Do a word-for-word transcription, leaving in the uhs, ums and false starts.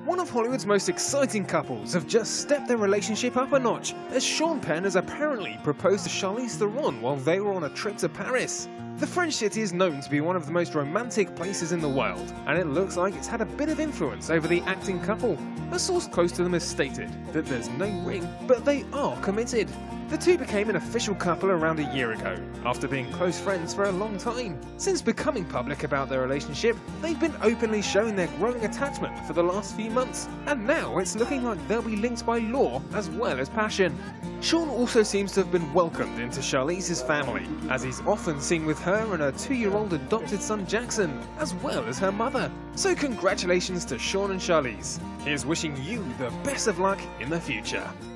One of Hollywood's most exciting couples have just stepped their relationship up a notch, as Sean Penn has apparently proposed to Charlize Theron while they were on a trip to Paris. The French city is known to be one of the most romantic places in the world, and it looks like it's had a bit of influence over the acting couple. A source close to them has stated that there's no ring, but they are committed. The two became an official couple around a year ago, after being close friends for a long time. Since becoming public about their relationship, they've been openly showing their growing attachment for the last few months, and now it's looking like they'll be linked by law as well as passion. Sean also seems to have been welcomed into Charlize's family, as he's often seen with her and her two-year-old adopted son Jackson, as well as her mother. So congratulations to Sean and Charlize. Here's wishing you the best of luck in the future.